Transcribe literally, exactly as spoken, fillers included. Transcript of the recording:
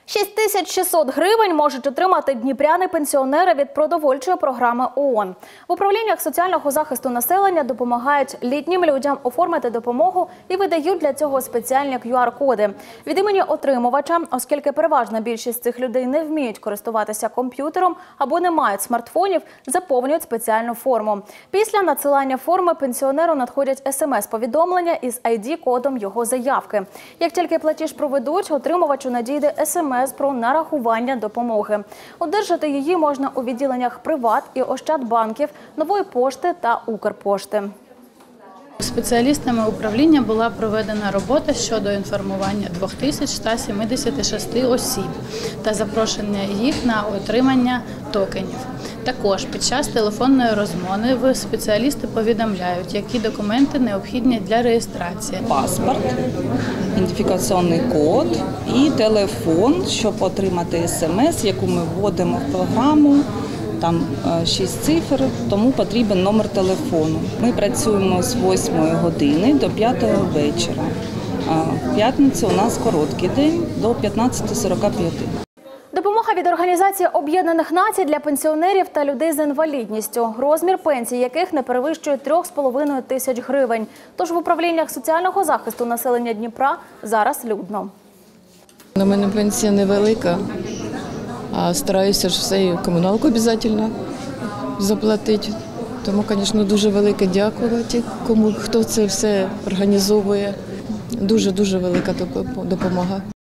шість тисяч шістсот гривень можуть отримати дніпряни пенсіонери від продовольчої програми ООН. В управліннях соціального захисту населення допомагають літнім людям оформити допомогу і видають для цього спеціальні кю ар-коди. Від імені отримувача, оскільки переважна більшість цих людей не вміють користуватися комп'ютером або не мають смартфонів, заповнюють спеціальну форму. Після надсилання форми пенсіонеру надходять ес ем ес-повідомлення із ай ді-кодом його заявки. Як тільки платіж проведуть, отримувачу надійде ес ем ес про нарахування допомоги. Одержати її можна у відділеннях «Приват» і «Ощадбанків», «Нової пошти» та «Укрпошти». Спеціалістами управління була проведена робота щодо інформування дві тисячі ста сімдесят шість осіб та запрошення їх на отримання токенів. Також під час телефонної розмови спеціалісти повідомляють, які документи необхідні для реєстрації. Паспорт, ідентифікаційний код і телефон, щоб отримати ес ем ес, яку ми вводимо в програму. Там шість цифр, тому потрібен номер телефону. Ми працюємо з восьмої години до п'ятої вечора. В п'ятницю у нас короткий день до п'ятнадцяти сорока п'яти. Допомога від Організації Об'єднаних Націй для пенсіонерів та людей з інвалідністю, розмір пенсій яких не перевищує трьох з половиною тисяч гривень. Тож в управліннях соціального захисту населення Дніпра зараз людно. У мене пенсія невелика. А стараюся ж все і комуналку обов'язково заплатити. Тому, звісно, дуже велике дякувати, кому хто це все організовує. Дуже-дуже велика допомога.